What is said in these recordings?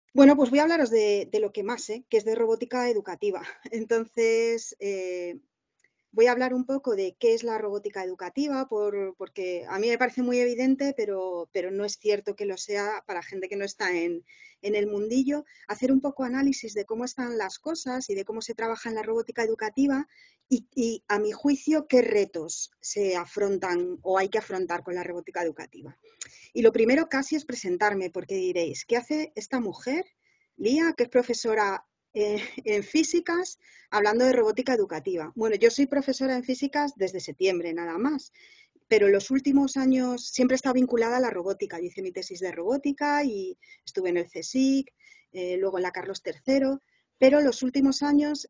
Bueno, pues voy a hablaros de lo que más sé, que es de robótica educativa. Entonces, voy a hablar un poco de qué es la robótica educativa, porque a mí me parece muy evidente, pero no es cierto que lo sea para gente que no está en el mundillo. Hacer un poco análisis de cómo están las cosas y de cómo se trabaja en la robótica educativa y a mi juicio, qué retos se afrontan o hay que afrontar con la robótica educativa. Y lo primero casi es presentarme, porque diréis, ¿qué hace esta mujer, Lía, que es profesora en físicas, hablando de robótica educativa? Bueno, yo soy profesora en físicas desde septiembre, nada más, pero en los últimos años siempre he estado vinculada a la robótica. Yo hice mi tesis de robótica y estuve en el CSIC, luego en la Carlos III, pero en los últimos años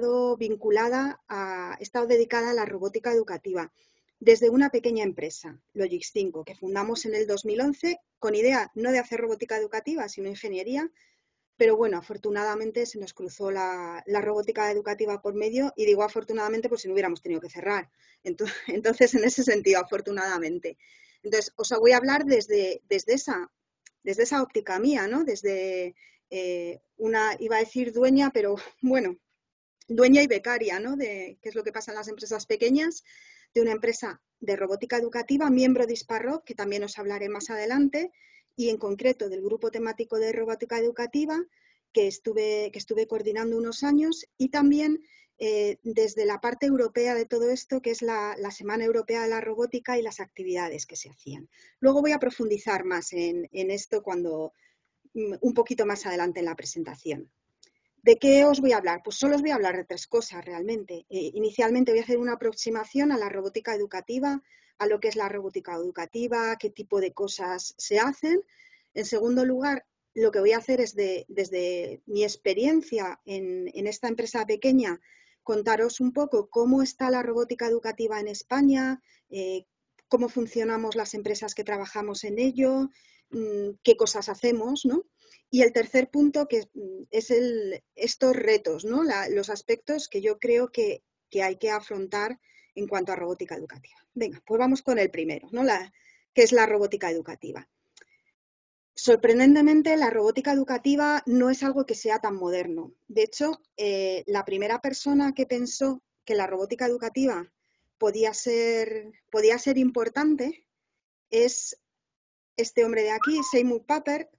he estado dedicada a la robótica educativa desde una pequeña empresa, Logix 5, que fundamos en el 2011 con idea no de hacer robótica educativa, sino ingeniería, pero bueno, afortunadamente se nos cruzó la robótica educativa por medio y digo afortunadamente por si no hubiéramos tenido que cerrar. Entonces, en ese sentido, afortunadamente. Entonces, os voy a hablar desde esa óptica mía, ¿no? Desde iba a decir dueña, pero bueno, dueña y becaria, ¿no? De qué es lo que pasa en las empresas pequeñas, de una empresa de robótica educativa, miembro de Hisparroc, que también os hablaré más adelante, y en concreto del grupo temático de robótica educativa, que estuve coordinando unos años, y también desde la parte europea de todo esto, que es la Semana Europea de la Robótica y las actividades que se hacían. Luego voy a profundizar más en esto un poquito más adelante en la presentación. ¿De qué os voy a hablar? Pues solo os voy a hablar de tres cosas realmente. Inicialmente voy a hacer una aproximación a la robótica educativa, a lo que es la robótica educativa, qué tipo de cosas se hacen. En segundo lugar, lo que voy a hacer es desde mi experiencia en esta empresa pequeña, contaros un poco cómo está la robótica educativa en España, cómo funcionamos las empresas que trabajamos en ello, qué cosas hacemos, ¿no? Y el tercer punto, que es estos retos, ¿no? Los aspectos que yo creo que hay que afrontar en cuanto a robótica educativa. Venga, pues vamos con el primero, ¿no? Que es la robótica educativa. Sorprendentemente, la robótica educativa no es algo que sea tan moderno. De hecho, la primera persona que pensó que la robótica educativa podía ser importante es este hombre de aquí, Seymour Papert.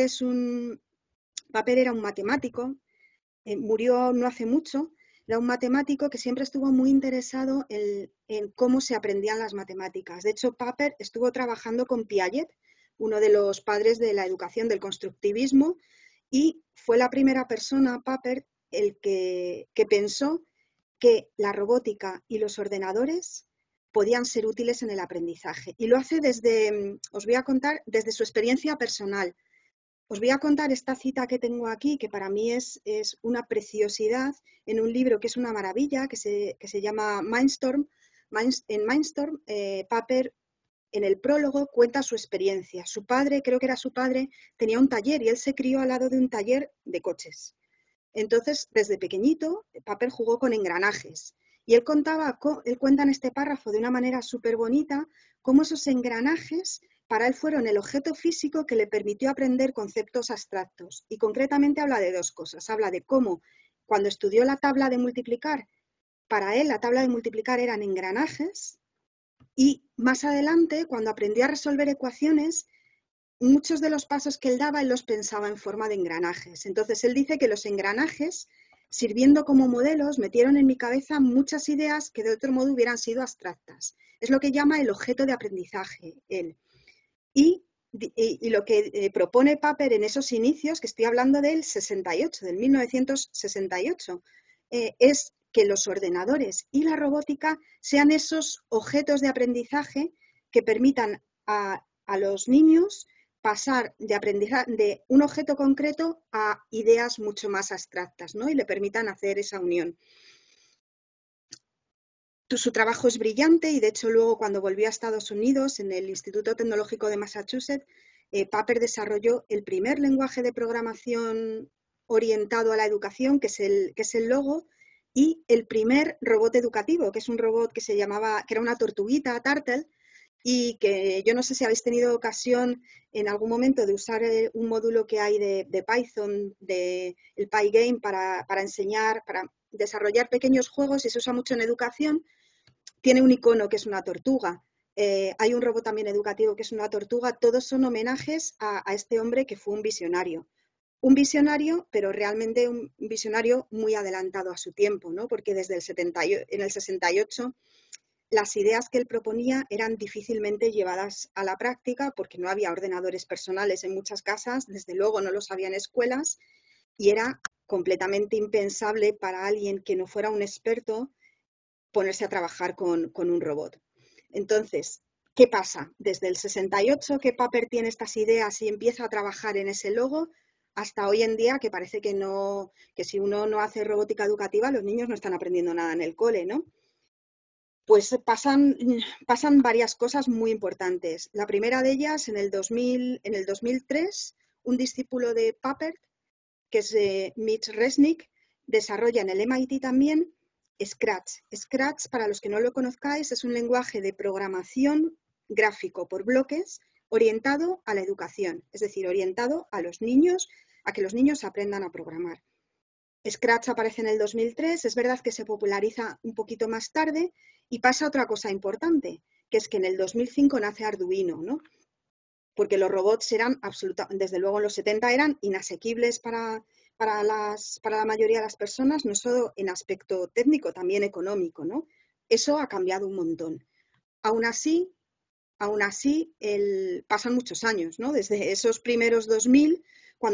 Papert era un matemático, murió no hace mucho. Era un matemático que siempre estuvo muy interesado en cómo se aprendían las matemáticas. De hecho, Papert estuvo trabajando con Piaget, uno de los padres de la educación del constructivismo, y fue la primera persona, Papert, que pensó que la robótica y los ordenadores podían ser útiles en el aprendizaje. Y lo hace os voy a contar, desde su experiencia personal. Os voy a contar esta cita que tengo aquí, que para mí es una preciosidad, en un libro que es una maravilla, que se llama Mindstorm. En Mindstorm, Papert, en el prólogo, cuenta su experiencia. Su padre, creo que era su padre, tenía un taller y él se crió al lado de un taller de coches. Entonces, desde pequeñito, Papert jugó con engranajes. Y él cuenta en este párrafo de una manera súper bonita cómo esos engranajes para él fueron el objeto físico que le permitió aprender conceptos abstractos. Y concretamente habla de dos cosas. Habla de cómo cuando estudió la tabla de multiplicar, para él la tabla de multiplicar eran engranajes y más adelante, cuando aprendió a resolver ecuaciones, muchos de los pasos que él daba, él los pensaba en forma de engranajes. Entonces, él dice que los engranajes, sirviendo como modelos, metieron en mi cabeza muchas ideas que de otro modo hubieran sido abstractas. Es lo que llama el objeto de aprendizaje, él. Y lo que propone Papert en esos inicios, que estoy hablando del 68, del 1968, es que los ordenadores y la robótica sean esos objetos de aprendizaje que permitan a los niños pasar de aprendizaje de un objeto concreto a ideas mucho más abstractas, ¿no? Y le permitan hacer esa unión. Su trabajo es brillante y de hecho luego cuando volvió a Estados Unidos en el Instituto Tecnológico de Massachusetts, Papert desarrolló el primer lenguaje de programación orientado a la educación, que es el Logo, y el primer robot educativo, que es un robot que era una tortuguita, Turtle, y que yo no sé si habéis tenido ocasión en algún momento de usar un módulo que hay de Python, el Pygame, para enseñar, para desarrollar pequeños juegos, y se usa mucho en educación. Tiene un icono que es una tortuga. Hay un robot también educativo que es una tortuga. Todos son homenajes a este hombre que fue un visionario. Un visionario, pero realmente un visionario muy adelantado a su tiempo, ¿no? Porque desde en el 68 las ideas que él proponía eran difícilmente llevadas a la práctica porque no había ordenadores personales en muchas casas, desde luego no los había en escuelas, y era completamente impensable para alguien que no fuera un experto ponerse a trabajar con un robot. Entonces, ¿qué pasa? Desde el 68 que Paper tiene estas ideas y empieza a trabajar en ese logo, hasta hoy en día que parece que no, que si uno no hace robótica educativa, los niños no están aprendiendo nada en el cole, ¿no? Pues pasan varias cosas muy importantes. La primera de ellas, en el 2003, un discípulo de Paper, que es Mitch Resnick, desarrolla en el MIT también Scratch. Scratch, para los que no lo conozcáis, es un lenguaje de programación gráfico por bloques orientado a la educación, es decir, orientado a los niños, a que los niños aprendan a programar. Scratch aparece en el 2003, es verdad que se populariza un poquito más tarde y pasa otra cosa importante, que es que en el 2005 nace Arduino, ¿no? Porque los robots eran desde luego en los 70 eran inasequibles para la mayoría de las personas, no solo en aspecto técnico, también económico, ¿no? Eso ha cambiado un montón. Aún así, pasan muchos años, ¿no? Desde esos primeros 2000,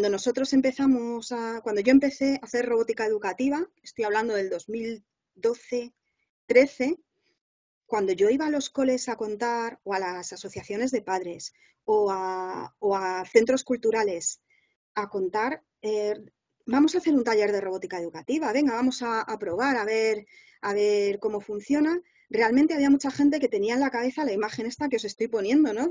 cuando yo empecé a hacer robótica educativa, estoy hablando del 2012, 13, cuando yo iba a los coles a contar, o a las asociaciones de padres, o a centros culturales a contar, vamos a hacer un taller de robótica educativa, venga, vamos a probar, a ver cómo funciona. Realmente había mucha gente que tenía en la cabeza la imagen esta que os estoy poniendo, ¿no?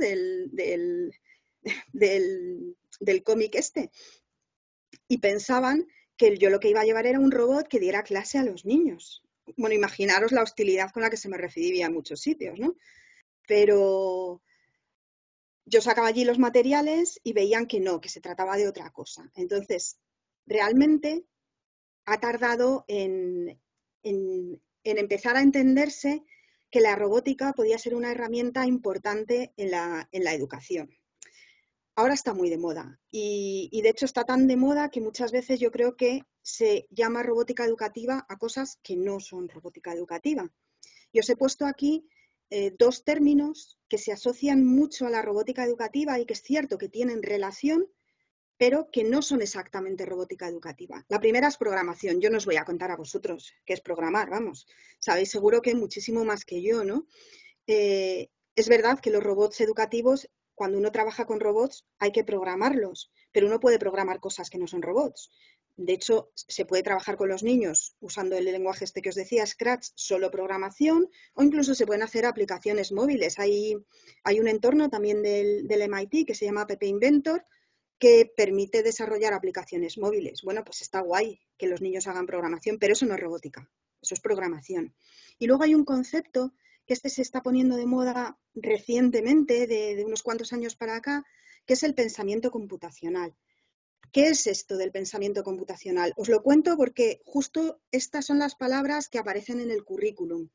Del cómic este. Y pensaban que yo lo que iba a llevar era un robot que diera clase a los niños. Bueno, imaginaros la hostilidad con la que se me recibía en muchos sitios, ¿no? Pero yo sacaba allí los materiales y veían que no, que se trataba de otra cosa. Entonces, realmente ha tardado en empezar a entenderse que la robótica podía ser una herramienta importante en la educación. Ahora está muy de moda y de hecho está tan de moda que muchas veces yo creo que se llama robótica educativa a cosas que no son robótica educativa. Y os he puesto aquí dos términos que se asocian mucho a la robótica educativa y que es cierto que tienen relación, pero que no son exactamente robótica educativa. La primera es programación. Yo no os voy a contar a vosotros qué es programar, vamos. Sabéis seguro que muchísimo más que yo, ¿no? Es verdad que los robots educativos, cuando uno trabaja con robots, hay que programarlos, pero uno puede programar cosas que no son robots. De hecho, se puede trabajar con los niños usando el lenguaje este que os decía, Scratch, solo programación, o incluso se pueden hacer aplicaciones móviles. Hay un entorno también del MIT que se llama App Inventor, que permite desarrollar aplicaciones móviles. Bueno, pues está guay que los niños hagan programación, pero eso no es robótica, eso es programación. Y luego hay un concepto que este se está poniendo de moda recientemente, de unos cuantos años para acá, que es el pensamiento computacional. ¿Qué es esto del pensamiento computacional? Os lo cuento porque justo estas son las palabras que aparecen en el currículum.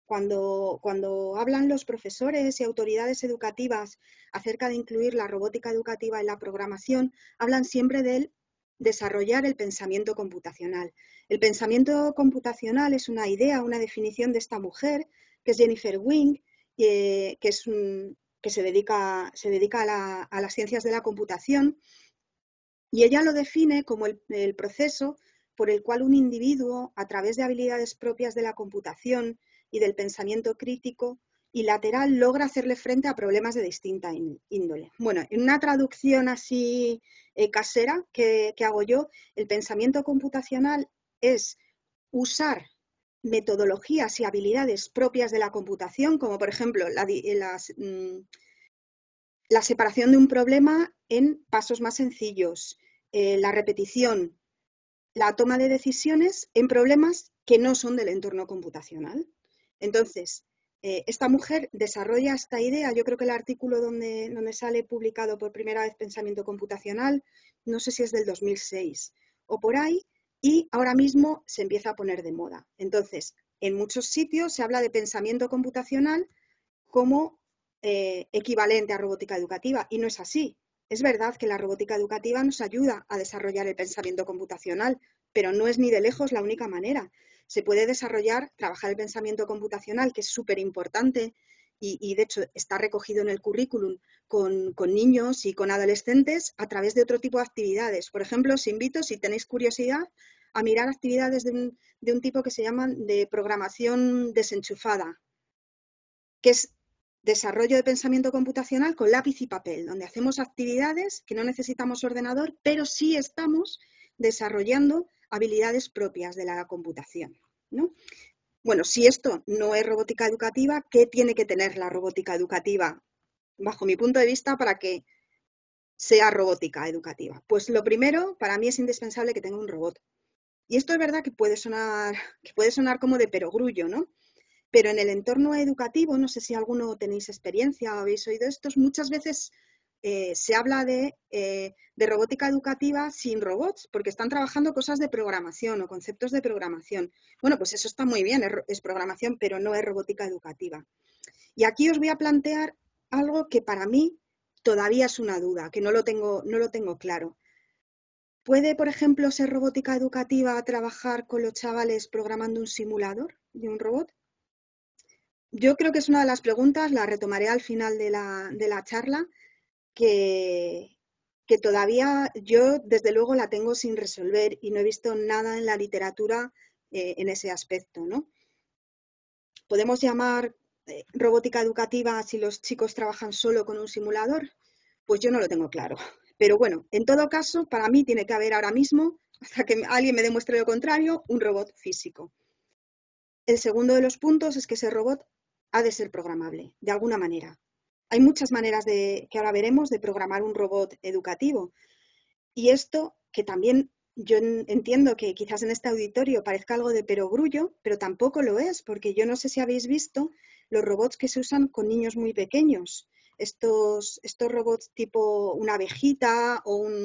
Cuando hablan los profesores y autoridades educativas acerca de incluir la robótica educativa en la programación, hablan siempre del desarrollar el pensamiento computacional. El pensamiento computacional es una idea, una definición de esta mujer, que es Jennifer Wing, que se dedica a las ciencias de la computación, y ella lo define como el proceso por el cual un individuo, a través de habilidades propias de la computación y del pensamiento crítico y lateral, logra hacerle frente a problemas de distinta índole. Bueno, en una traducción así casera que hago yo, el pensamiento computacional es usar metodologías y habilidades propias de la computación, como por ejemplo la separación de un problema en pasos más sencillos, la repetición, la toma de decisiones en problemas que no son del entorno computacional. Entonces, esta mujer desarrolla esta idea, yo creo que el artículo donde sale publicado por primera vez pensamiento computacional, no sé si es del 2006 o por ahí, y ahora mismo se empieza a poner de moda. Entonces, en muchos sitios se habla de pensamiento computacional como equivalente a robótica educativa, y no es así. Es verdad que la robótica educativa nos ayuda a desarrollar el pensamiento computacional, pero no es ni de lejos la única manera. Se puede desarrollar, trabajar el pensamiento computacional, que es súper importante y de hecho está recogido en el currículum con niños y con adolescentes a través de otro tipo de actividades. Por ejemplo, os invito, si tenéis curiosidad, a mirar actividades de un tipo que se llaman de programación desenchufada, que es desarrollo de pensamiento computacional con lápiz y papel, donde hacemos actividades que no necesitamos ordenador, pero sí estamos desarrollando habilidades propias de la computación, ¿no? Bueno, si esto no es robótica educativa, ¿qué tiene que tener la robótica educativa, bajo mi punto de vista, para que sea robótica educativa? Pues lo primero, para mí es indispensable que tenga un robot. Y esto es verdad que puede sonar como de perogrullo, ¿no? Pero en el entorno educativo, no sé si alguno tenéis experiencia o habéis oído esto, muchas veces se habla de robótica educativa sin robots, porque están trabajando cosas de programación o conceptos de programación. Bueno, pues eso está muy bien, es programación, pero no es robótica educativa. Y aquí os voy a plantear algo que para mí todavía es una duda, que no lo tengo claro. ¿Puede, por ejemplo, ser robótica educativa trabajar con los chavales programando un simulador de un robot? Yo creo que es una de las preguntas, la retomaré al final de la charla, que, que todavía yo, desde luego, la tengo sin resolver y no he visto nada en la literatura en ese aspecto, ¿no? ¿Podemos llamar robótica educativa si los chicos trabajan solo con un simulador? Pues yo no lo tengo claro. Pero bueno, en todo caso, para mí tiene que haber ahora mismo, hasta que alguien me demuestre lo contrario, un robot físico. El segundo de los puntos es que ese robot ha de ser programable, de alguna manera. Hay muchas maneras que ahora veremos de programar un robot educativo. Y esto, que también yo entiendo que quizás en este auditorio parezca algo de perogrullo, pero tampoco lo es, porque yo no sé si habéis visto los robots que se usan con niños muy pequeños. Estos robots tipo una abejita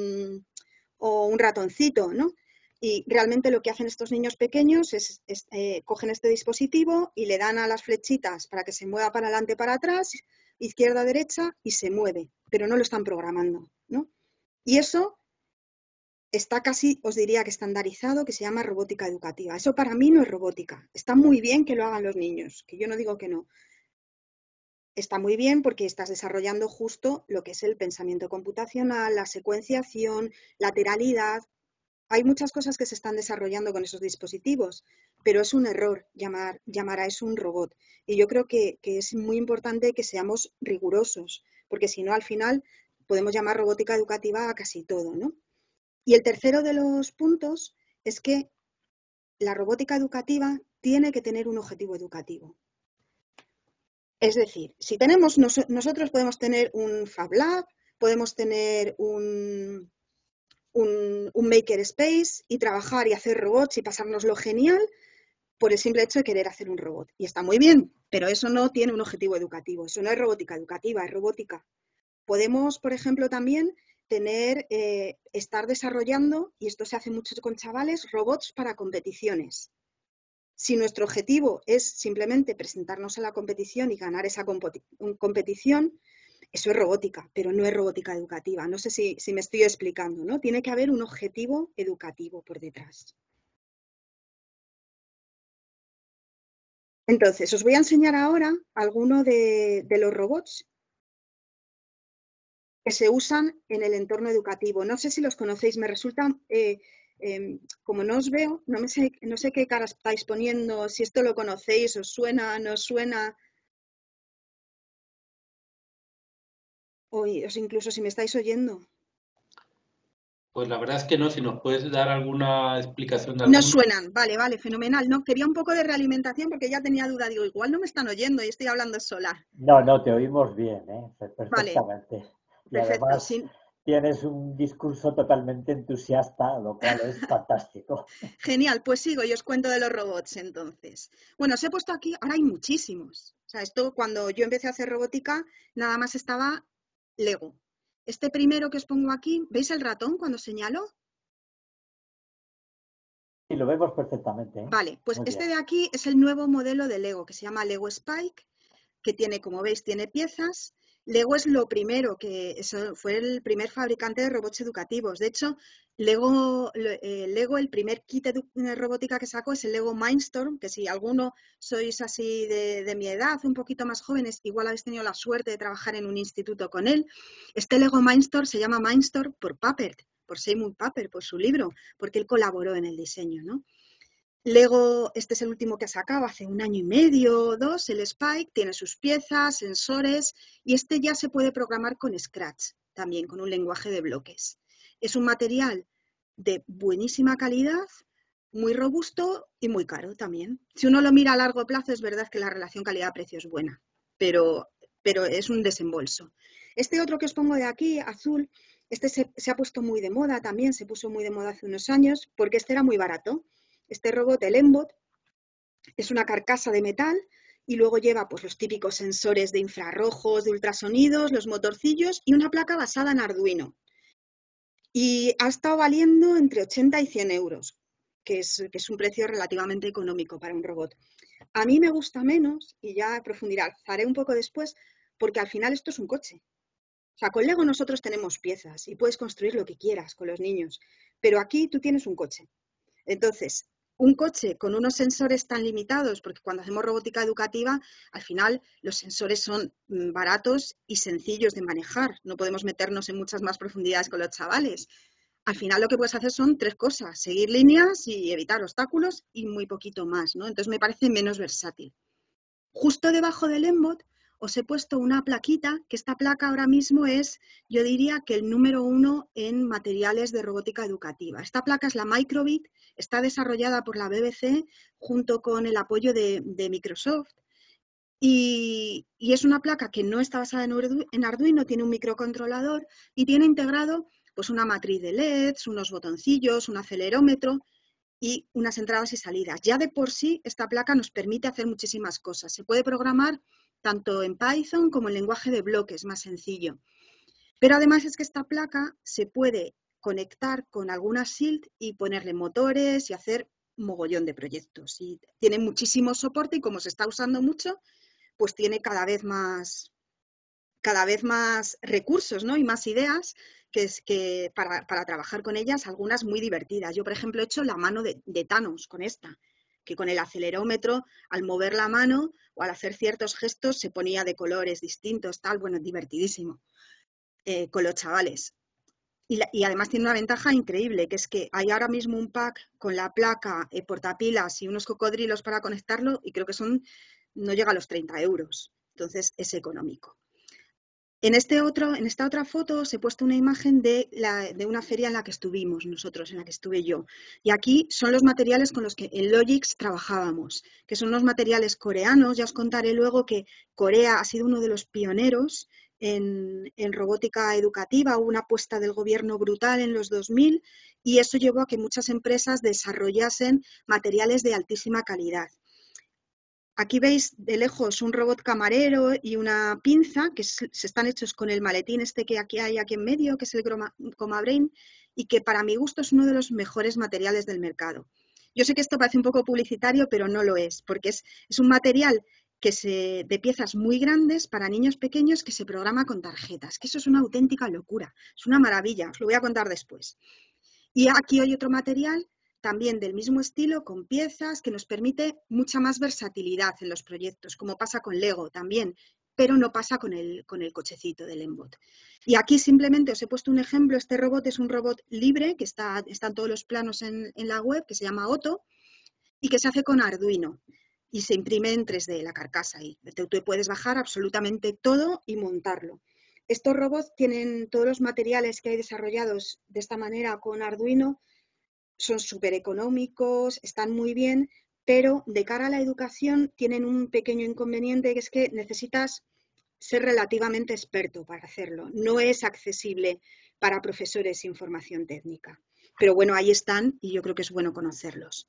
o un ratoncito, ¿no? Y realmente lo que hacen estos niños pequeños es cogen este dispositivo y le dan a las flechitas para que se mueva para adelante, para atrás, izquierda, derecha, y se mueve, pero no lo están programando, ¿no? Y eso está casi, os diría que estandarizado, que se llama robótica educativa. Eso para mí no es robótica. Está muy bien que lo hagan los niños, que yo no digo que no. Está muy bien porque estás desarrollando justo lo que es el pensamiento computacional, la secuenciación, lateralidad. Hay muchas cosas que se están desarrollando con esos dispositivos, pero es un error llamar a eso un robot. Y yo creo que es muy importante que seamos rigurosos, porque si no, al final podemos llamar robótica educativa a casi todo, ¿no? Y el tercero de los puntos es que la robótica educativa tiene que tener un objetivo educativo. Es decir, si tenemos nosotros podemos tener un Fab Lab, podemos tener un maker space y trabajar y hacer robots y pasárnoslo genial por el simple hecho de querer hacer un robot. Y está muy bien, pero eso no tiene un objetivo educativo. Eso no es robótica educativa, es robótica. Podemos, por ejemplo, también estar desarrollando, y esto se hace mucho con chavales, robots para competiciones. Si nuestro objetivo es simplemente presentarnos a la competición y ganar esa competición, eso es robótica, pero no es robótica educativa. No sé si me estoy explicando, ¿no? Tiene que haber un objetivo educativo por detrás. Entonces, os voy a enseñar ahora algunos de los robots que se usan en el entorno educativo. No sé si los conocéis, me resulta, como no os veo, no sé qué cara estáis poniendo, si esto lo conocéis, os suena, no os suena, o incluso si me estáis oyendo. Pues la verdad es que no, si nos puedes dar alguna explicación de No alguno. suenan, vale, fenomenal. No, quería un poco de realimentación porque ya tenía duda, digo, igual no me están oyendo y estoy hablando sola. No, no, te oímos bien, ¿eh? Vale, Perfectamente. Y perfecto. además tienes un discurso totalmente entusiasta, lo cual es fantástico. Genial, pues sigo y os cuento de los robots entonces. Bueno, os he puesto aquí, ahora hay muchísimos. sea, esto cuando yo empecé a hacer robótica, nada más estaba Lego. Este primero que os pongo aquí, ¿veis el ratón cuando señalo? Y lo vemos perfectamente, ¿eh? Vale, pues Muy este bien. de aquí es el nuevo modelo de Lego, que se llama Lego Spike, que tiene, como veis, tiene piezas. Lego es lo primero, fue el primer fabricante de robots educativos. De hecho, Lego, el primer kit de robótica que sacó es el Lego Mindstorm, que si alguno sois así de mi edad, un poquito más jóvenes, igual habéis tenido la suerte de trabajar en un instituto con él. Este Lego Mindstorm se llama Mindstorm por Papert, por Seymour Papert, por su libro, porque él colaboró en el diseño, ¿no? Lego, este es el último que ha sacado hace 1 año y medio o 2, el Spike, tiene sus piezas, sensores, y este ya se puede programar con Scratch, también con un lenguaje de bloques. Es un material de buenísima calidad, muy robusto y muy caro también. Si uno lo mira a largo plazo, es verdad que la relación calidad-precio es buena, pero es un desembolso. Este otro que os pongo de aquí, azul, este se ha puesto muy de moda también, se puso muy de moda hace unos años, porque este era muy barato. Este robot, el Embot, es una carcasa de metal y luego lleva pues, los típicos sensores de infrarrojos, de ultrasonidos, los motorcillos y una placa basada en Arduino. Y ha estado valiendo entre 80 y 100 euros, que es un precio relativamente económico para un robot. A mí me gusta menos, y ya profundizaré un poco después, porque al final esto es un coche. O sea, con Lego nosotros tenemos piezas y puedes construir lo que quieras con los niños, pero aquí tú tienes un coche. Entonces, un coche con unos sensores tan limitados, porque cuando hacemos robótica educativa, al final los sensores son baratos y sencillos de manejar. No podemos meternos en muchas más profundidades con los chavales. Al final lo que puedes hacer son 3 cosas, seguir líneas y evitar obstáculos y muy poquito más, ¿no? Entonces me parece menos versátil. Justo debajo del Embot os he puesto una plaquita, que esta placa ahora mismo es, yo diría que el número 1 en materiales de robótica educativa. Esta placa es la Microbit, está desarrollada por la BBC junto con el apoyo de Microsoft y es una placa que no está basada en Arduino, tiene un microcontrolador y tiene integrado pues una matriz de LEDs, unos botoncillos, un acelerómetro y unas entradas y salidas. Ya de por sí esta placa nos permite hacer muchísimas cosas. Se puede programar tanto en Python como en lenguaje de bloques, más sencillo. Pero además es que esta placa se puede conectar con alguna SILT y ponerle motores y hacer mogollón de proyectos. Y tiene muchísimo soporte y como se está usando mucho, pues tiene cada vez más recursos, ¿no? Y más ideas que para trabajar con ellas, algunas muy divertidas. Yo, por ejemplo, he hecho la mano de Thanos con esta, que con el acelerómetro, al mover la mano o al hacer ciertos gestos, se ponía de colores distintos, tal, bueno, divertidísimo, con los chavales. Y además tiene una ventaja increíble, que es que hay ahora mismo un pack con la placa, portapilas y unos cocodrilos para conectarlo, y creo que no llega a los 30 euros. Entonces, es económico. En esta otra foto os he puesto una imagen de una feria en la que estuvimos nosotros, en la que estuve yo. Y aquí son los materiales con los que en Logix trabajábamos, que son unos materiales coreanos. Ya os contaré luego que Corea ha sido uno de los pioneros en robótica educativa. Hubo una apuesta del gobierno brutal en los 2000 y eso llevó a que muchas empresas desarrollasen materiales de altísima calidad. Aquí veis de lejos un robot camarero y una pinza que se están hechos con el maletín este que aquí hay aquí en medio, que es el Comabrain, y que para mi gusto es uno de los mejores materiales del mercado. Yo sé que esto parece un poco publicitario, pero no lo es, porque es un material de piezas muy grandes para niños pequeños que se programa con tarjetas, que eso es una auténtica locura, es una maravilla, os lo voy a contar después. Y aquí hay otro material también del mismo estilo, con piezas, que nos permite mucha más versatilidad en los proyectos, como pasa con Lego también, pero no pasa con el cochecito del Embot. Y aquí simplemente os he puesto un ejemplo. Este robot es un robot libre, que están todos los planos en la web, que se llama Otto, y que se hace con Arduino. Y se imprime en 3D la carcasa ahí. Tú puedes bajar absolutamente todo y montarlo. Estos robots tienen todos los materiales que hay desarrollados de esta manera con Arduino, son súper económicos, están muy bien, pero de cara a la educación tienen un pequeño inconveniente, que es que necesitas ser relativamente experto para hacerlo. No es accesible para profesores sin formación técnica. Pero bueno, ahí están y yo creo que es bueno conocerlos.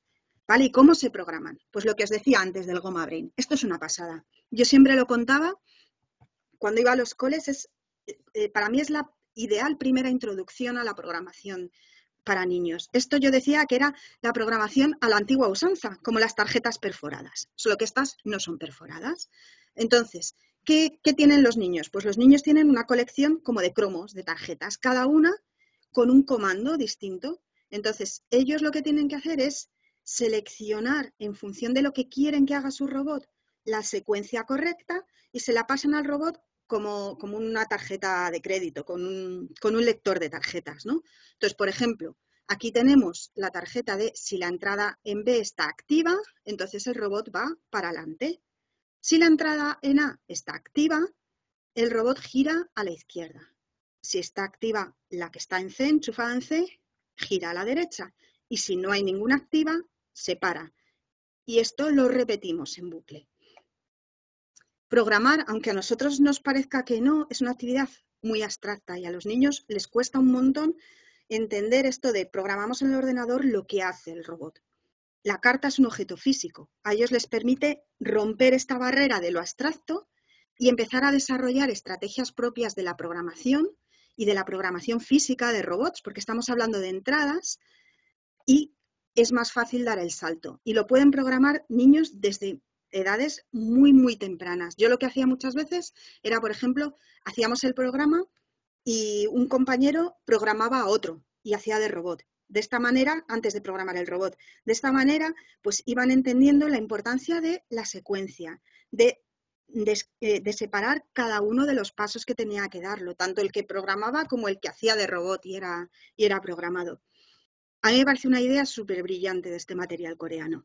¿Vale? ¿Y cómo se programan? Pues lo que os decía antes del Goma Brain. Esto es una pasada. Yo siempre lo contaba cuando iba a los coles. Para mí es la ideal primera introducción a la programación para niños. Esto yo decía que era la programación a la antigua usanza, como las tarjetas perforadas, solo que estas no son perforadas. Entonces, ¿qué tienen los niños? Pues los niños tienen una colección como de cromos, de tarjetas, cada una con un comando distinto. Entonces, ellos lo que tienen que hacer es seleccionar en función de lo que quieren que haga su robot la secuencia correcta y se la pasan al robot como una tarjeta de crédito, con un lector de tarjetas, ¿no? Entonces, por ejemplo, aquí tenemos la tarjeta de si la entrada en B está activa, entonces el robot va para adelante. Si la entrada en A está activa, el robot gira a la izquierda. Si está activa la que está en C, enchufada en C, gira a la derecha. Y si no hay ninguna activa, se para. Y esto lo repetimos en bucle. Programar, aunque a nosotros nos parezca que no, es una actividad muy abstracta y a los niños les cuesta un montón entender esto de programamos en el ordenador lo que hace el robot. La carta es un objeto físico. A ellos les permite romper esta barrera de lo abstracto y empezar a desarrollar estrategias propias de la programación y de la programación física de robots, porque estamos hablando de entradas y es más fácil dar el salto. Y lo pueden programar niños desde edades muy, muy tempranas. Yo lo que hacía muchas veces era, por ejemplo, hacíamos el programa y un compañero programaba a otro y hacía de robot. De esta manera, antes de programar el robot, de esta manera, pues iban entendiendo la importancia de la secuencia, de separar cada uno de los pasos que tenía que darlo, tanto el que programaba como el que hacía de robot y era programado. A mí me parece una idea súper brillante de este material coreano.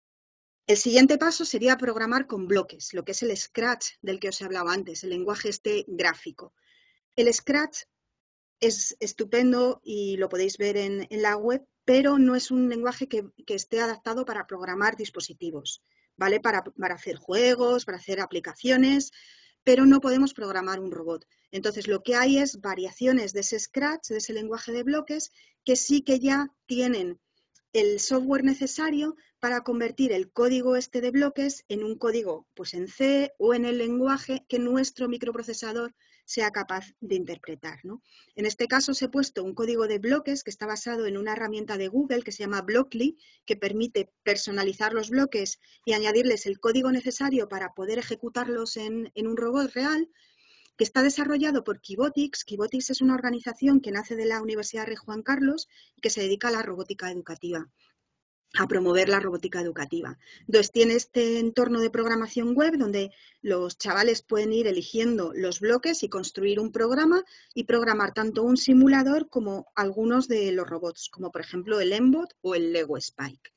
El siguiente paso sería programar con bloques, lo que es el Scratch del que os he hablado antes, el lenguaje gráfico. El Scratch es estupendo y lo podéis ver en la web, pero no es un lenguaje que esté adaptado para programar dispositivos, ¿vale? Para hacer juegos, para hacer aplicaciones, pero no podemos programar un robot. Entonces, lo que hay es variaciones de ese Scratch, de ese lenguaje de bloques, que sí que ya tienen el software necesario para convertir el código este de bloques en un código pues en C o en el lenguaje que nuestro microprocesador sea capaz de interpretar, ¿no? En este caso os he puesto un código de bloques que está basado en una herramienta de Google que se llama Blockly, que permite personalizar los bloques y añadirles el código necesario para poder ejecutarlos en un robot real, que está desarrollado por Kibotix. Kibotix es una organización que nace de la Universidad Rey Juan Carlos y que se dedica a la robótica educativa, a promover la robótica educativa. Entonces tiene este entorno de programación web donde los chavales pueden ir eligiendo los bloques y construir un programa y programar tanto un simulador como algunos de los robots, como por ejemplo el Mbot o el Lego Spike.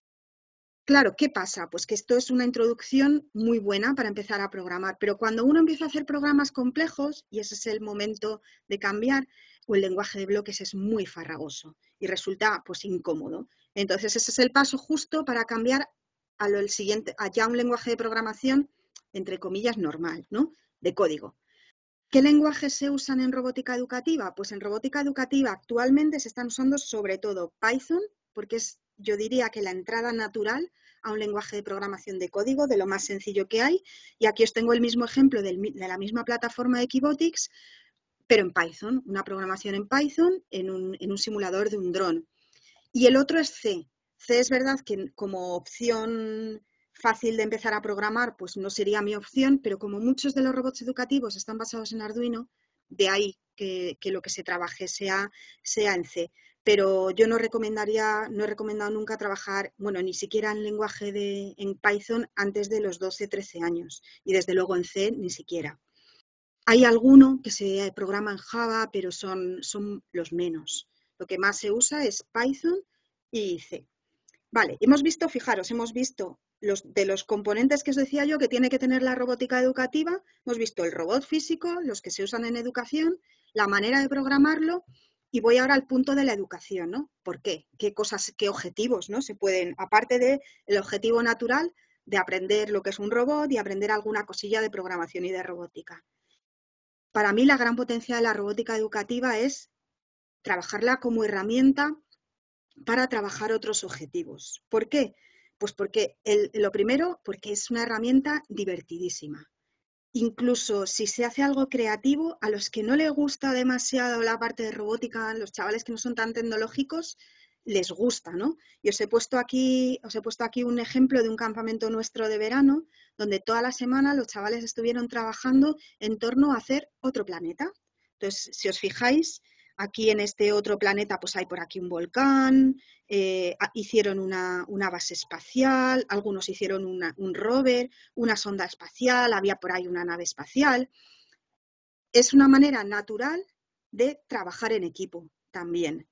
Claro, ¿qué pasa? Pues que esto es una introducción muy buena para empezar a programar, pero cuando uno empieza a hacer programas complejos, y ese es el momento de cambiar, o el lenguaje de bloques es muy farragoso y resulta pues incómodo. Entonces ese es el paso justo para cambiar a el siguiente, a ya un lenguaje de programación, entre comillas, normal, ¿no? De código. ¿Qué lenguajes se usan en robótica educativa? Pues en robótica educativa actualmente se están usando sobre todo Python, porque es, yo diría que la entrada natural a un lenguaje de programación de código, de lo más sencillo que hay. Y aquí os tengo el mismo ejemplo de la misma plataforma de Kibotix, pero en Python, una programación en Python en un simulador de un dron. Y el otro es C. C es verdad que como opción fácil de empezar a programar, pues no sería mi opción, pero como muchos de los robots educativos están basados en Arduino, de ahí que lo que se trabaje sea en C. Pero yo no he recomendado nunca trabajar, bueno, ni siquiera en lenguaje en Python antes de los 12, 13 años. Y desde luego en C ni siquiera. Hay alguno que se programa en Java, pero son los menos. Lo que más se usa es Python y C. Vale, fijaros, hemos visto de los componentes que os decía yo que tiene que tener la robótica educativa, hemos visto el robot físico, los que se usan en educación, la manera de programarlo, y voy ahora al punto de la educación, ¿no? ¿Por qué? ¿Qué cosas, qué objetivos, ¿no? Se pueden, aparte del objetivo natural de aprender lo que es un robot y aprender alguna cosilla de programación y de robótica. Para mí la gran potencia de la robótica educativa es trabajarla como herramienta para trabajar otros objetivos. ¿Por qué? Pues porque lo primero, porque es una herramienta divertidísima. Incluso si se hace algo creativo, a los que no les gusta demasiado la parte de robótica, los chavales que no son tan tecnológicos, les gusta, ¿no? Y os he puesto aquí un ejemplo de un campamento nuestro de verano, donde toda la semana los chavales estuvieron trabajando en torno a hacer otro planeta. Entonces, si os fijáis, aquí en este otro planeta pues hay por aquí un volcán, hicieron una base espacial, algunos hicieron un rover, una sonda espacial, había por ahí una nave espacial. Es una manera natural de trabajar en equipo también,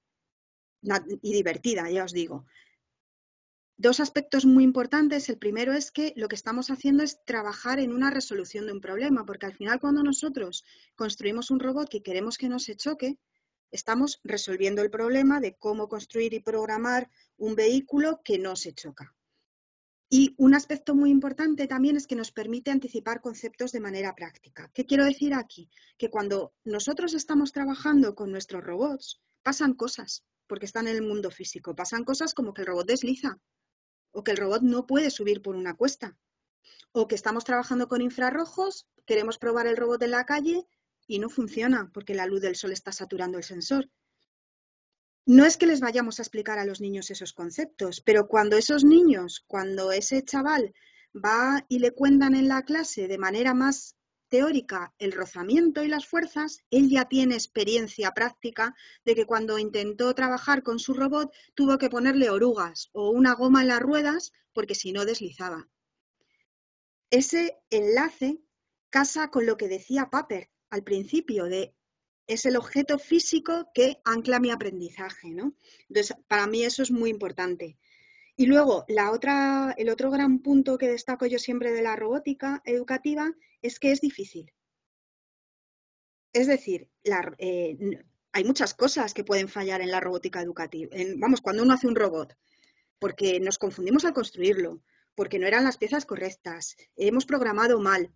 y divertida, ya os digo. Dos aspectos muy importantes. El primero es que lo que estamos haciendo es trabajar en una resolución de un problema, porque al final cuando nosotros construimos un robot que queremos que no se choque, estamos resolviendo el problema de cómo construir y programar un vehículo que no se choca. Y un aspecto muy importante también es que nos permite anticipar conceptos de manera práctica. ¿Qué quiero decir aquí? Que cuando nosotros estamos trabajando con nuestros robots, pasan cosas, porque están en el mundo físico. Pasan cosas como que el robot desliza, o que el robot no puede subir por una cuesta, o que estamos trabajando con infrarrojos, queremos probar el robot en la calle y no funciona porque la luz del sol está saturando el sensor. No es que les vayamos a explicar a los niños esos conceptos, pero cuando cuando ese chaval va y le cuentan en la clase de manera más teórica el rozamiento y las fuerzas, él ya tiene experiencia práctica de que cuando intentó trabajar con su robot tuvo que ponerle orugas o una goma en las ruedas porque si no deslizaba. Ese enlace casa con lo que decía Papert al principio de es el objeto físico que ancla mi aprendizaje, ¿no? Entonces, para mí eso es muy importante. Y luego, el otro gran punto que destaco yo siempre de la robótica educativa es que es difícil. Es decir, hay muchas cosas que pueden fallar en la robótica educativa. Cuando uno hace un robot, porque nos confundimos al construirlo, porque no eran las piezas correctas, hemos programado mal,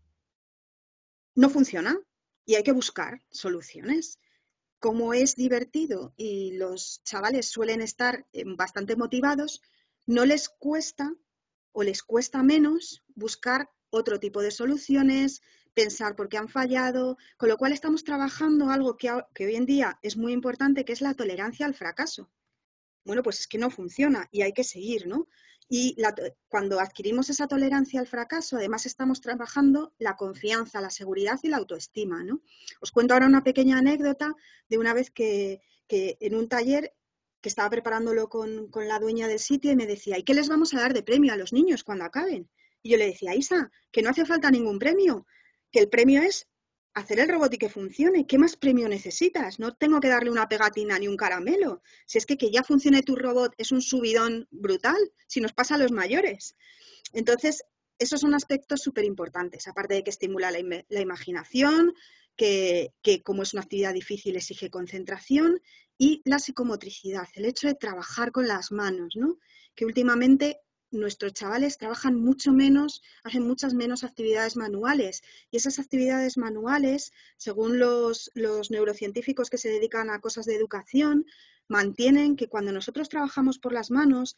no funciona y hay que buscar soluciones. Como es divertido y los chavales suelen estar bastante motivados, no les cuesta o les cuesta menos buscar otro tipo de soluciones, pensar por qué han fallado, con lo cual estamos trabajando algo que hoy en día es muy importante, que es la tolerancia al fracaso. Bueno, pues es que no funciona y hay que seguir, ¿no? Y cuando adquirimos esa tolerancia al fracaso, además estamos trabajando la confianza, la seguridad y la autoestima, ¿no? Os cuento ahora una pequeña anécdota de una vez que en un taller que estaba preparándolo con la dueña del sitio y me decía, ¿y qué les vamos a dar de premio a los niños cuando acaben? Y yo le decía, Isa, que no hace falta ningún premio, que el premio es hacer el robot y que funcione. ¿Qué más premio necesitas? No tengo que darle una pegatina ni un caramelo. Si es que ya funcione tu robot es un subidón brutal, si nos pasa a los mayores. Entonces, esos son aspectos súper importantes, aparte de que estimula la imaginación, que como es una actividad difícil exige concentración, y la psicomotricidad, el hecho de trabajar con las manos, ¿no? Que últimamente nuestros chavales trabajan mucho menos, hacen muchas menos actividades manuales, y esas actividades manuales, según los neurocientíficos que se dedican a cosas de educación, mantienen que cuando nosotros trabajamos con las manos,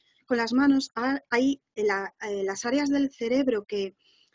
hay las áreas del cerebro que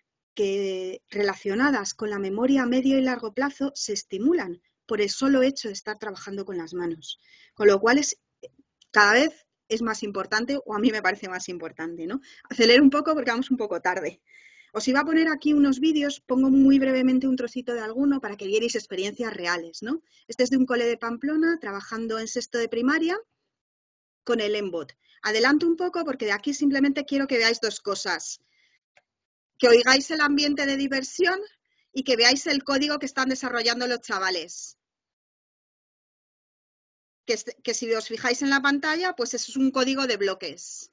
relacionadas con la memoria a medio y largo plazo se estimulan por el solo hecho de estar trabajando con las manos. Con lo cual cada vez es más importante, o a mí me parece más importante, ¿no? Acelero un poco porque vamos un poco tarde. Os iba a poner aquí unos vídeos, pongo muy brevemente un trocito de alguno para que vierais experiencias reales, ¿no? Este es de un cole de Pamplona, trabajando en sexto de primaria con el Embot. Adelanto un poco porque de aquí simplemente quiero que veáis dos cosas. Que oigáis el ambiente de diversión y que veáis el código que están desarrollando los chavales. Que si os fijáis en la pantalla, pues eso es un código de bloques.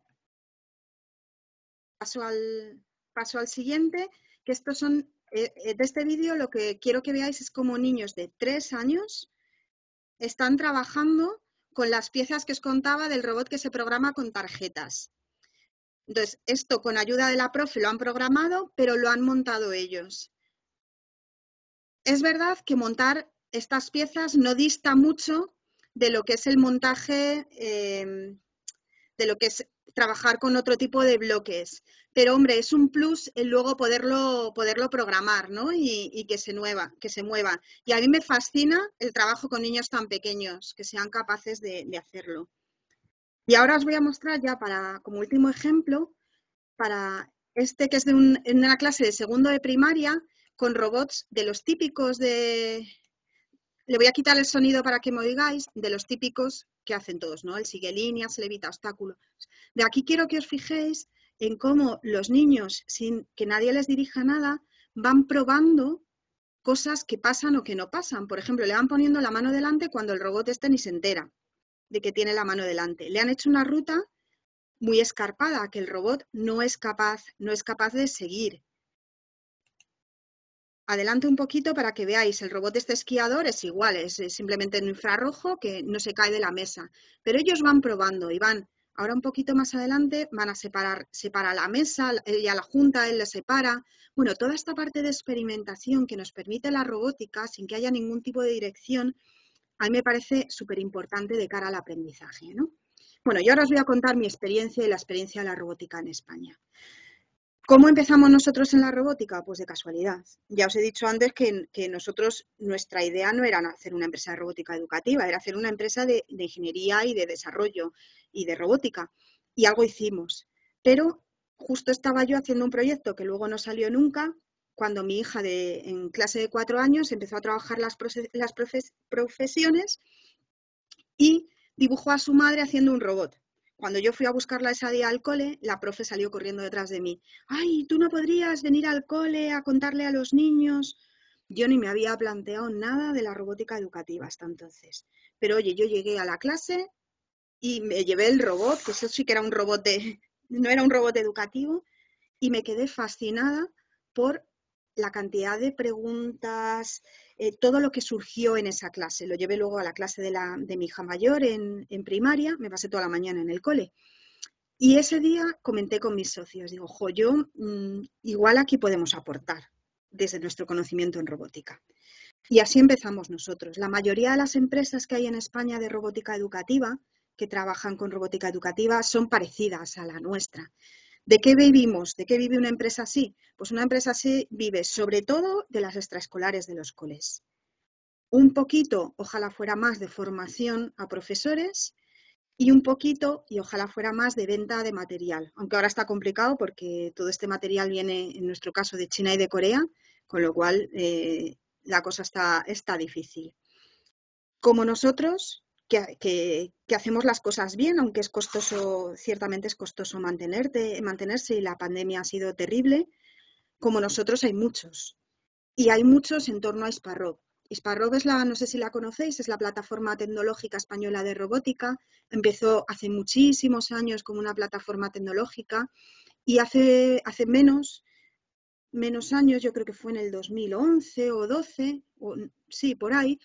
Paso al siguiente, que estos son, de este vídeo lo que quiero que veáis es cómo niños de 3 años están trabajando con las piezas que os contaba del robot que se programa con tarjetas. Entonces, esto con ayuda de la profe lo han programado, pero lo han montado ellos. Es verdad que montar estas piezas no dista mucho de lo que es el montaje, de lo que es trabajar con otro tipo de bloques. Pero, hombre, es un plus el luego poderlo programar, ¿no? Y que se mueva. Y a mí me fascina el trabajo con niños tan pequeños, que sean capaces de hacerlo. Y ahora os voy a mostrar ya como último ejemplo, para este que es en una clase de segundo de primaria, con robots de los típicos de... Le voy a quitar el sonido para que me oigáis, de los típicos que hacen todos, ¿no? El sigue líneas, el evita obstáculos. De aquí quiero que os fijéis en cómo los niños, sin que nadie les dirija nada, van probando cosas que pasan o que no pasan. Por ejemplo, le van poniendo la mano delante cuando el robot ni se entera de que tiene la mano delante. Le han hecho una ruta muy escarpada que el robot no es capaz de seguir. Adelante un poquito para que veáis, el robot esquiador es igual, es simplemente en infrarrojo que no se cae de la mesa. Pero ellos van probando y van, ahora un poquito más adelante, van a separa la mesa, ella la junta, él la separa. Bueno, toda esta parte de experimentación que nos permite la robótica sin que haya ningún tipo de dirección, a mí me parece súper importante de cara al aprendizaje, ¿no? Bueno, yo ahora os voy a contar mi experiencia y la experiencia de la robótica en España. ¿Cómo empezamos nosotros en la robótica? Pues de casualidad. Ya os he dicho antes que nosotros, nuestra idea no era hacer una empresa de robótica educativa, era hacer una empresa de ingeniería y de desarrollo y de robótica. Y algo hicimos. Pero justo estaba yo haciendo un proyecto que luego no salió nunca, cuando mi hija en clase de 4 años empezó a trabajar las profesiones y dibujó a su madre haciendo un robot. Cuando yo fui a buscarla ese día al cole, la profe salió corriendo detrás de mí. ¡Ay, tú no podrías venir al cole a contarle a los niños! Yo ni me había planteado nada de la robótica educativa hasta entonces. Pero oye, yo llegué a la clase y me llevé el robot, que eso sí que era un robot no era un robot educativo, y me quedé fascinada por la cantidad de preguntas, todo lo que surgió en esa clase. Lo llevé luego a la clase de mi hija mayor en primaria, me pasé toda la mañana en el cole. Y ese día comenté con mis socios, digo, igual aquí podemos aportar desde nuestro conocimiento en robótica. Y así empezamos nosotros. La mayoría de las empresas que hay en España de robótica educativa, que trabajan con robótica educativa, son parecidas a la nuestra. ¿De qué vivimos? ¿De qué vive una empresa así? Pues una empresa así vive sobre todo de las extraescolares de los coles. Un poquito, ojalá fuera más, de formación a profesores y un poquito, y ojalá fuera más, de venta de material. Aunque ahora está complicado porque todo este material viene, en nuestro caso, de China y de Corea, con lo cual la cosa está difícil. Como nosotros, que hacemos las cosas bien, aunque es costoso, ciertamente es costoso mantenerse y la pandemia ha sido terrible, como nosotros hay muchos. Y hay muchos en torno a Hisparrob. Hisparrob es no sé si la conocéis, es la plataforma tecnológica española de robótica. Empezó hace muchísimos años como una plataforma tecnológica y hace menos años, yo creo que fue en el 2011 o 12, sí, por ahí,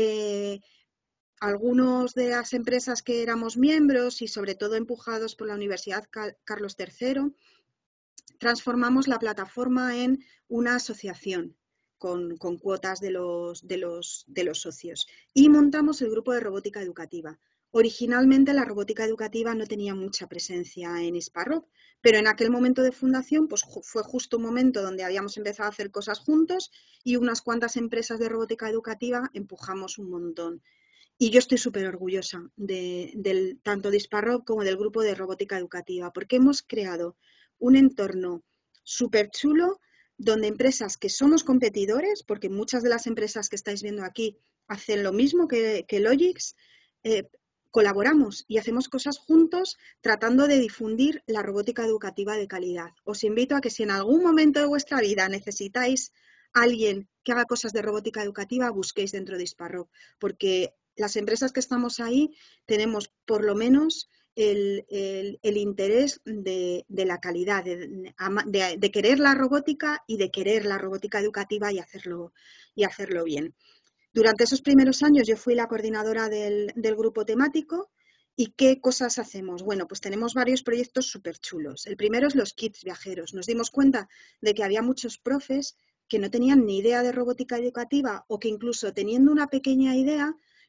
algunos de las empresas que éramos miembros y sobre todo empujados por la Universidad Carlos III, transformamos la plataforma en una asociación con cuotas de los socios y montamos el grupo de robótica educativa. Originalmente la robótica educativa no tenía mucha presencia en Hisparrob, pero en aquel momento de fundación pues, fue justo un momento donde habíamos empezado a hacer cosas juntos y unas cuantas empresas de robótica educativa empujamos un montón. Y yo estoy súper orgullosa tanto de Hisparrob como del grupo de robótica educativa, porque hemos creado un entorno súper chulo donde empresas que somos competidores, porque muchas de las empresas que estáis viendo aquí hacen lo mismo que Logix, colaboramos y hacemos cosas juntos tratando de difundir la robótica educativa de calidad. Os invito a que si en algún momento de vuestra vida necesitáis a alguien que haga cosas de robótica educativa, busquéis dentro de Hisparrob, porque las empresas que estamos ahí tenemos por lo menos el interés de la calidad, de querer la robótica y de querer la robótica educativa y hacerlo bien. Durante esos primeros años yo fui la coordinadora del grupo temático. ¿Y qué cosas hacemos? Bueno, pues tenemos varios proyectos súper chulos. El primero es los kits viajeros. Nos dimos cuenta de que había muchos profes que no tenían ni idea de robótica educativa o que incluso teniendo una pequeña idea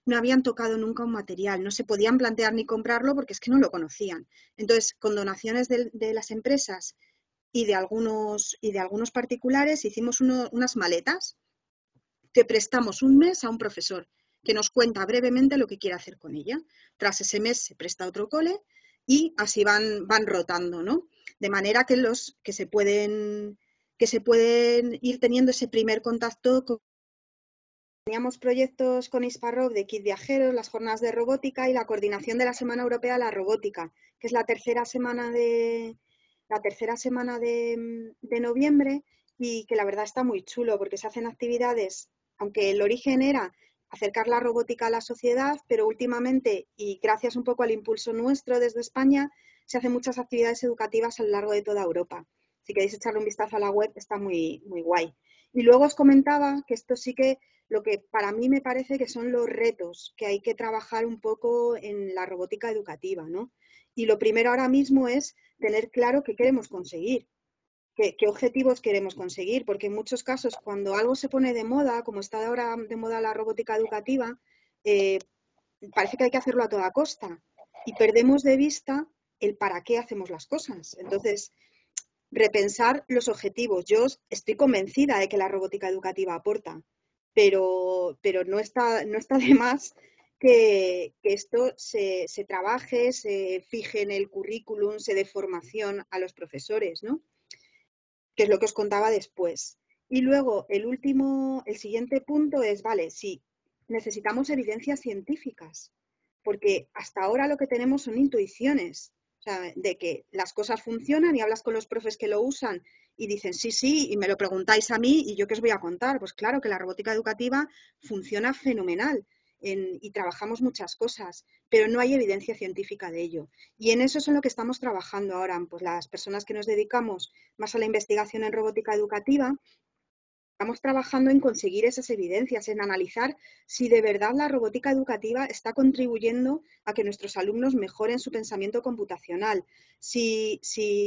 no habían tocado nunca un material, no se podían plantear ni comprarlo porque es que no lo conocían. Entonces, con donaciones de las empresas y de algunos particulares, hicimos unas maletas que prestamos un mes a un profesor que nos cuenta brevemente lo que quiere hacer con ella. Tras ese mes se presta a otro cole y así van rotando, ¿no? De manera que se pueden ir teniendo ese primer contacto con... Teníamos proyectos con Hisparrock de kit viajeros, las jornadas de robótica y la coordinación de la Semana Europea de la Robótica, que es la tercera semana de noviembre, y que la verdad está muy chulo porque se hacen actividades, aunque el origen era acercar la robótica a la sociedad, pero últimamente, y gracias un poco al impulso nuestro desde España, se hacen muchas actividades educativas a lo largo de toda Europa. Si queréis echarle un vistazo a la web, está muy, muy guay. Y luego os comentaba que esto sí que lo que para mí me parece que son los retos que hay que trabajar un poco en la robótica educativa, ¿no? Y lo primero ahora mismo es tener claro qué queremos conseguir, qué objetivos queremos conseguir, porque en muchos casos cuando algo se pone de moda, como está ahora de moda la robótica educativa, parece que hay que hacerlo a toda costa y perdemos de vista el para qué hacemos las cosas. Entonces, repensar los objetivos. Yo estoy convencida de que la robótica educativa aporta, pero no está de más que esto se trabaje, se fije en el currículum, se dé formación a los profesores, ¿no? Que es lo que os contaba después. Y luego, el siguiente punto es, vale, sí, necesitamos evidencias científicas, porque hasta ahora lo que tenemos son intuiciones, o sea, de que las cosas funcionan y hablas con los profes que lo usan y dicen sí, sí, y me lo preguntáis a mí y yo qué os voy a contar. Pues claro que la robótica educativa funciona fenomenal y trabajamos muchas cosas, pero no hay evidencia científica de ello. Y en eso es en lo que estamos trabajando ahora, pues las personas que nos dedicamos más a la investigación en robótica educativa. Estamos trabajando en conseguir esas evidencias, en analizar si de verdad la robótica educativa está contribuyendo a que nuestros alumnos mejoren su pensamiento computacional. Si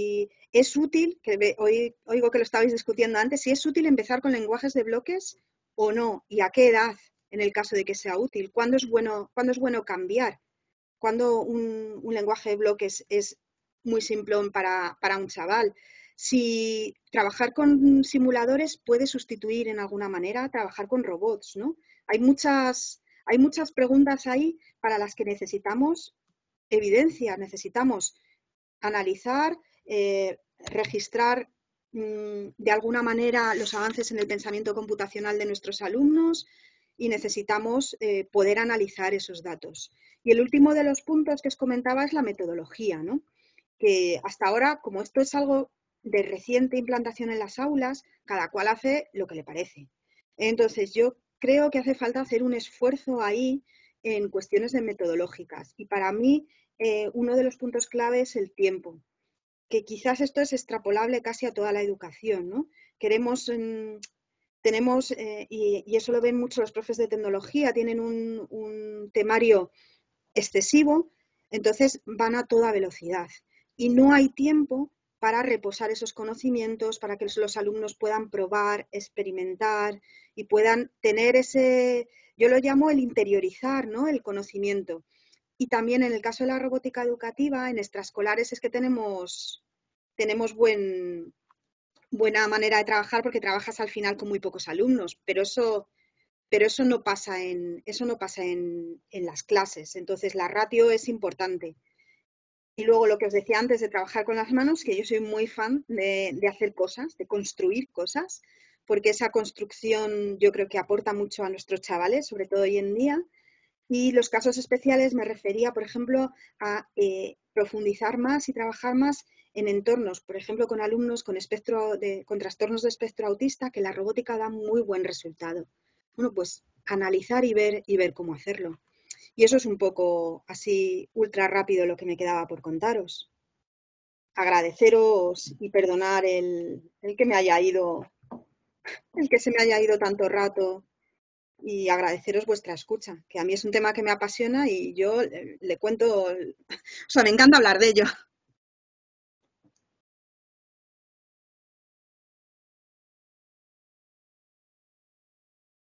es útil, que hoy oigo que lo estabais discutiendo antes, si es útil empezar con lenguajes de bloques o no, y a qué edad, en el caso de que sea útil. ¿Cuándo es bueno cambiar? ¿Cuándo un lenguaje de bloques es muy simplón para un chaval? Si trabajar con simuladores puede sustituir en alguna manera trabajar con robots, ¿no? Hay muchas preguntas ahí para las que necesitamos evidencia, necesitamos analizar, registrar de alguna manera los avances en el pensamiento computacional de nuestros alumnos y necesitamos poder analizar esos datos. Y el último de los puntos que os comentaba es la metodología, ¿no? Que hasta ahora, como esto es algo de reciente implantación en las aulas, cada cual hace lo que le parece. Entonces, yo creo que hace falta hacer un esfuerzo ahí en cuestiones de metodológicas. Y para mí, uno de los puntos clave es el tiempo, que quizás esto es extrapolable casi a toda la educación, ¿no? Tenemos, y eso lo ven mucho los profes de tecnología, tienen un temario excesivo, entonces van a toda velocidad y no hay tiempo para reposar esos conocimientos, para que los alumnos puedan probar, experimentar y puedan tener ese, yo lo llamo el interiorizar, ¿no? El conocimiento. Y también en el caso de la robótica educativa, en extraescolares es que tenemos buena manera de trabajar porque trabajas al final con muy pocos alumnos, pero eso no pasa en las clases. Entonces, la ratio es importante. Y luego lo que os decía antes de trabajar con las manos, que yo soy muy fan de hacer cosas, de construir cosas, porque esa construcción yo creo que aporta mucho a nuestros chavales, sobre todo hoy en día. Y los casos especiales me refería, por ejemplo, a profundizar más y trabajar más en entornos, por ejemplo, con alumnos con trastornos de espectro autista, que la robótica da muy buen resultado. Bueno, pues analizar y ver cómo hacerlo. Y eso es un poco así ultra rápido lo que me quedaba por contaros. Agradeceros y perdonar el que me haya ido, el que se me haya ido tanto rato, y agradeceros vuestra escucha, que a mí es un tema que me apasiona y yo le cuento, o sea, me encanta hablar de ello.